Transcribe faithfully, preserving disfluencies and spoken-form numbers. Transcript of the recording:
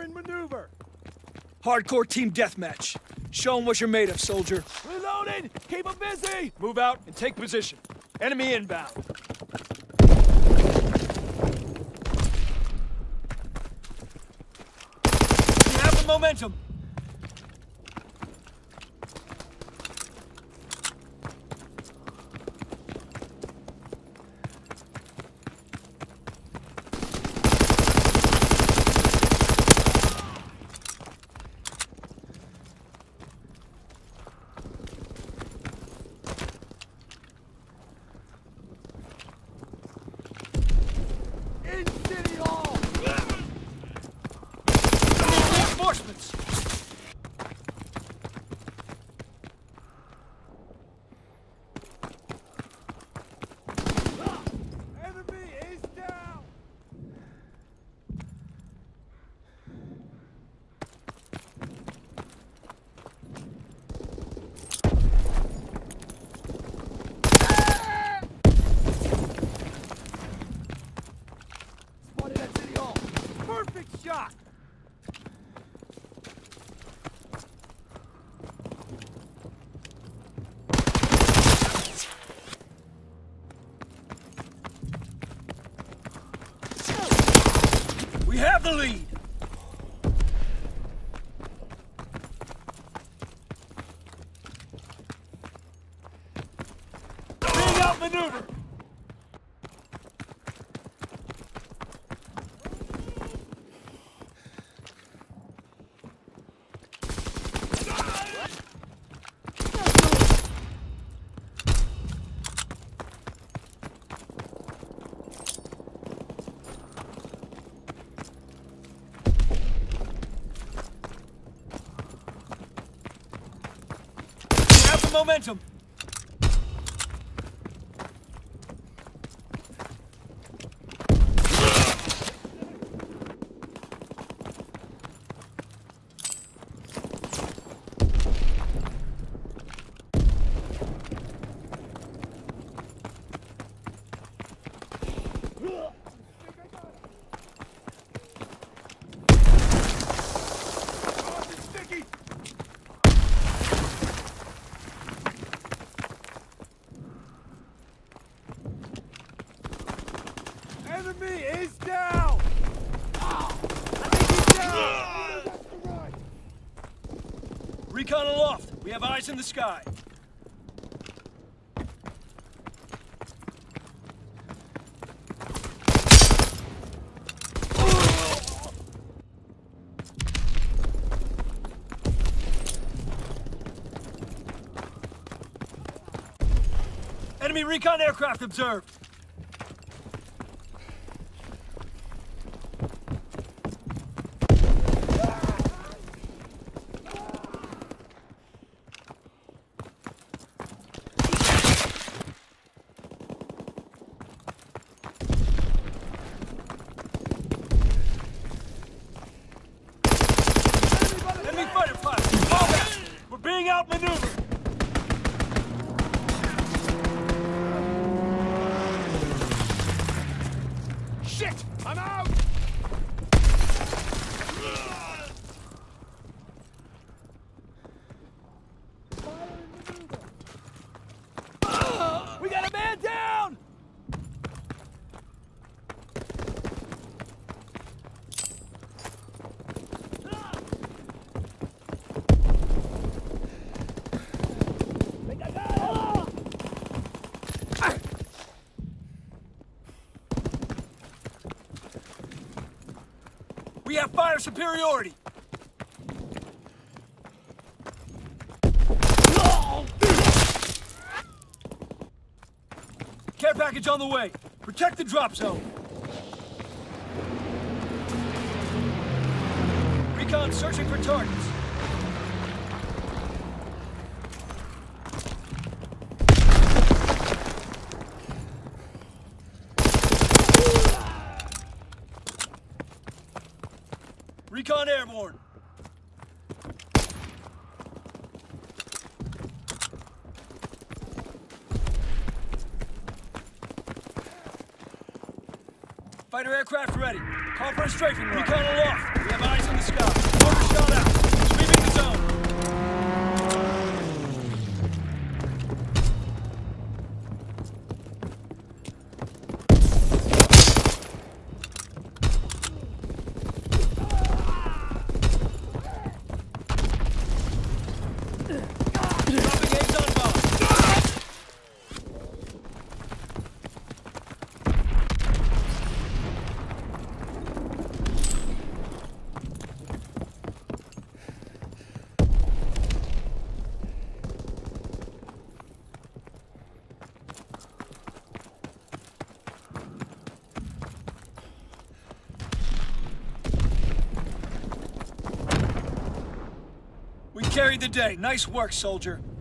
Fire and maneuver! Hardcore team deathmatch. Show them what you're made of, soldier. Reloading! Keep them busy! Move out and take position. Enemy inbound. You have the momentum. Reinforcements! Enemy is down! Spotted at City Hall. Perfect shot! We have the lead! Being outmaneuvered! Momentum. Enemy is down! Oh, I think he's down! That's the right. Recon aloft. We have eyes in the sky. Enemy recon aircraft observed. Enemy fighter pilot, fall back. We're being outmaneuvered. Shit! I'm out! We got a man down! We have fire superiority. Care package on the way. Protect the drop zone. Recon searching for targets. Recon airborne. Fighter aircraft ready. Call for a strafing. Recon aloft. We have eyes on the the sky. Mortar shot out. Sweeping the zone. Dropping aids on bomb. We carried the day. Nice work, soldier.